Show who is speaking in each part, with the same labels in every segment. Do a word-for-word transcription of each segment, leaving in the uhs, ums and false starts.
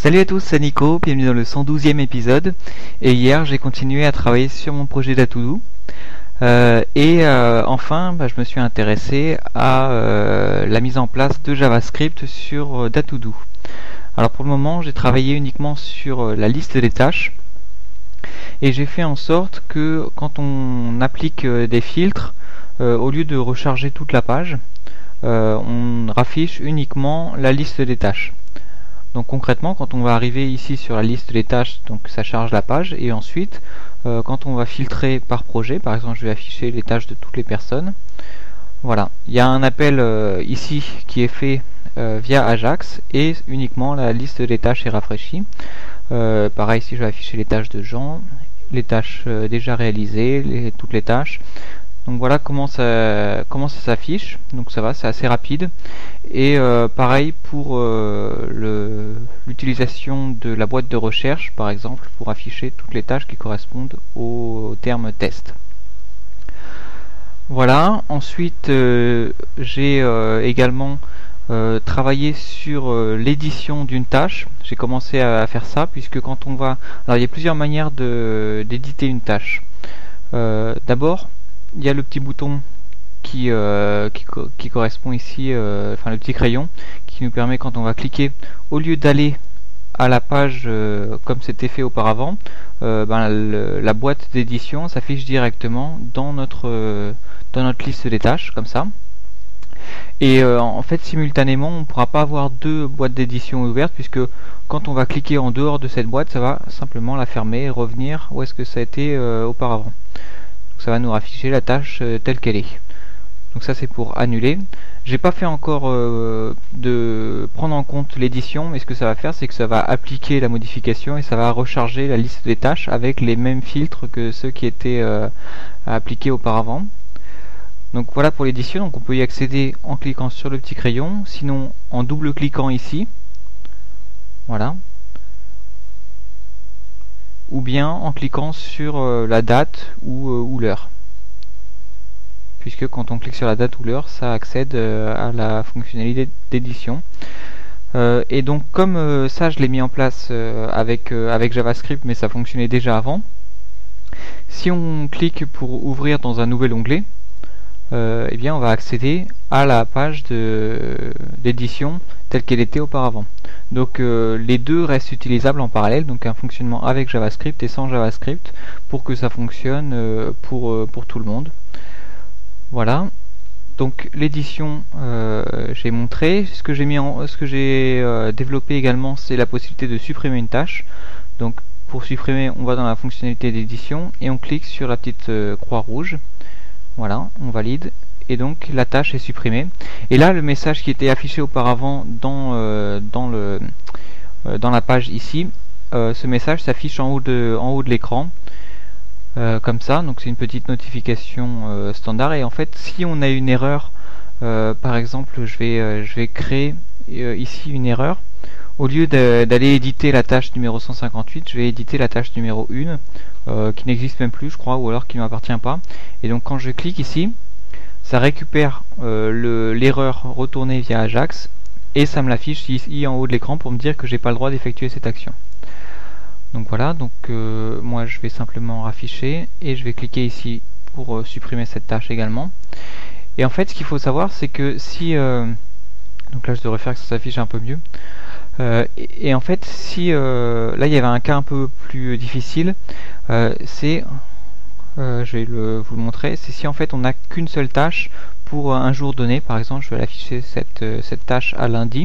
Speaker 1: Salut à tous, c'est Nico, bienvenue dans le cent douzième épisode. Et hier j'ai continué à travailler sur mon projet d'Atoudou. Euh, et euh, enfin bah, je me suis intéressé à euh, la mise en place de JavaScript sur euh, d'Atoudou. Alors pour le moment j'ai travaillé uniquement sur euh, la liste des tâches. Et j'ai fait en sorte que quand on applique euh, des filtres, euh, au lieu de recharger toute la page, euh, on raffiche uniquement la liste des tâches. Donc concrètement, quand on va arriver ici sur la liste des tâches, donc ça charge la page, et ensuite, euh, quand on va filtrer par projet, par exemple je vais afficher les tâches de toutes les personnes, voilà, il y a un appel euh, ici qui est fait euh, via Ajax, et uniquement la liste des tâches est rafraîchie. Euh, pareil, ici je vais afficher les tâches de Jean, les tâches euh, déjà réalisées, les, toutes les tâches. Donc voilà comment ça comment ça s'affiche. Donc ça va, c'est assez rapide. Et euh, pareil pour euh, l'utilisation de la boîte de recherche, par exemple, pour afficher toutes les tâches qui correspondent au, au terme test. Voilà. Ensuite, euh, j'ai euh, également euh, travaillé sur euh, l'édition d'une tâche. J'ai commencé à, à faire ça puisque quand on va, alors il y a plusieurs manières de d'éditer une tâche. Euh, D'abord, il y a le petit bouton qui, euh, qui, co qui correspond ici, euh, enfin le petit crayon, qui nous permet quand on va cliquer, au lieu d'aller à la page euh, comme c'était fait auparavant, euh, ben, le, la boîte d'édition s'affiche directement dans notre, euh, dans notre liste des tâches, comme ça. Et euh, en fait, simultanément, on ne pourra pas avoir deux boîtes d'édition ouvertes, puisque quand on va cliquer en dehors de cette boîte, ça va simplement la fermer et revenir où est-ce que ça a été euh, auparavant. Ça va nous afficher la tâche euh, telle qu'elle est. Donc ça c'est pour annuler. J'ai pas fait encore euh, de prendre en compte l'édition, mais ce que ça va faire c'est que ça va appliquer la modification et ça va recharger la liste des tâches avec les mêmes filtres que ceux qui étaient euh, appliqués auparavant. Donc voilà pour l'édition. Donc on peut y accéder en cliquant sur le petit crayon, sinon en double cliquant ici. Voilà. Ou bien en cliquant sur euh, la date ou, euh, ou l'heure. Puisque quand on clique sur la date ou l'heure, ça accède euh, à la fonctionnalité d'édition. Euh, et donc comme euh, ça je l'ai mis en place euh, avec, euh, avec JavaScript, mais ça fonctionnait déjà avant, si on clique pour ouvrir dans un nouvel onglet, euh, eh bien on va accéder à la page d'édition telle qu'elle était auparavant. Donc euh, les deux restent utilisables en parallèle, donc un fonctionnement avec JavaScript et sans JavaScript pour que ça fonctionne euh, pour, euh, pour tout le monde. Voilà. Donc l'édition, euh, j'ai montré. Ce que j'ai mis en, ce que j'ai euh, développé également, c'est la possibilité de supprimer une tâche. Donc pour supprimer, on va dans la fonctionnalité d'édition et on clique sur la petite euh, croix rouge. Voilà, on valide. Et donc la tâche est supprimée. Et là, le message qui était affiché auparavant dans, euh, dans, le, euh, dans la page ici, euh, ce message s'affiche en haut de, en haut de l'écran, euh, comme ça. Donc c'est une petite notification euh, standard. Et en fait, si on a une erreur, euh, par exemple, je vais, euh, je vais créer euh, ici une erreur. Au lieu d'aller éditer la tâche numéro cent cinquante-huit, je vais éditer la tâche numéro un, euh, qui n'existe même plus, je crois, ou alors qui ne m'appartient pas. Et donc quand je clique ici, ça récupère euh, l'erreur retournée via Ajax et ça me l'affiche ici en haut de l'écran pour me dire que j'ai pas le droit d'effectuer cette action. Donc voilà, donc euh, moi je vais simplement afficher et je vais cliquer ici pour euh, supprimer cette tâche également. Et en fait ce qu'il faut savoir c'est que si euh, donc là je devrais faire que ça s'affiche un peu mieux. Euh, et, et en fait si euh, là il y avait un cas un peu plus difficile, euh, c'est Euh, je vais le, vous le montrer, c'est si en fait on n'a qu'une seule tâche pour un jour donné. Par exemple, je vais afficher cette, euh, cette tâche à lundi.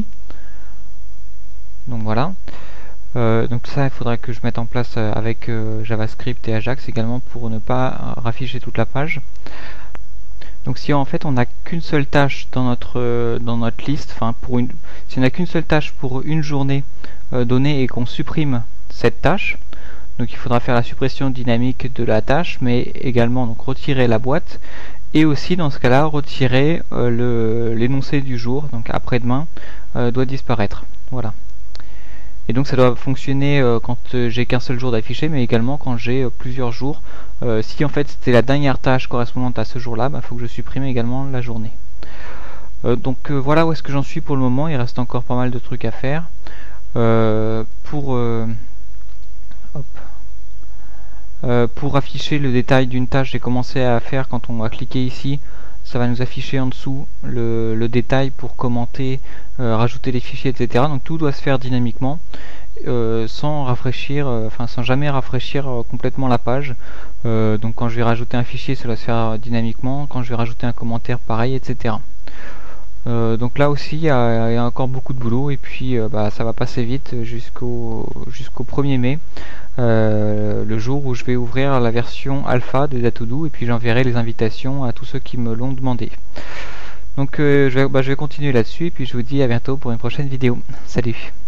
Speaker 1: Donc voilà. Euh, donc ça, il faudrait que je mette en place euh, avec euh, JavaScript et Ajax également pour ne pas euh, rafficher toute la page. Donc si en fait on n'a qu'une seule tâche dans notre euh, dans notre liste, enfin pour une, si on n'a qu'une seule tâche pour une journée euh, donnée et qu'on supprime cette tâche, donc il faudra faire la suppression dynamique de la tâche, mais également donc retirer la boîte et aussi dans ce cas-là retirer euh, l'énoncé du jour, donc après-demain euh, doit disparaître. Voilà. Et donc ça doit fonctionner euh, quand euh, j'ai qu'un seul jour d'affiché, mais également quand j'ai euh, plusieurs jours. Euh, si en fait c'était la dernière tâche correspondante à ce jour-là, il bah, faut que je supprime également la journée. Euh, donc euh, voilà où est-ce que j'en suis pour le moment. Il reste encore pas mal de trucs à faire. euh, pour euh, hop, euh, pour afficher le détail d'une tâche. J'ai commencé à faire, quand on va cliquer ici, ça va nous afficher en dessous le, le détail pour commenter, euh, rajouter les fichiers, et cetera. Donc tout doit se faire dynamiquement, euh, sans rafraîchir, euh, enfin sans jamais rafraîchir euh, complètement la page. Euh, donc quand je vais rajouter un fichier, ça doit se faire dynamiquement. Quand je vais rajouter un commentaire, pareil, et cetera. Euh, donc là aussi, il y, y a encore beaucoup de boulot, et puis euh, bah, ça va passer vite jusqu'au jusqu'au premier mai. Euh, le jour où je vais ouvrir la version alpha de Datodo, et puis j'enverrai les invitations à tous ceux qui me l'ont demandé. Donc euh, je, vais, bah, je vais continuer là-dessus, et puis je vous dis à bientôt pour une prochaine vidéo. Salut!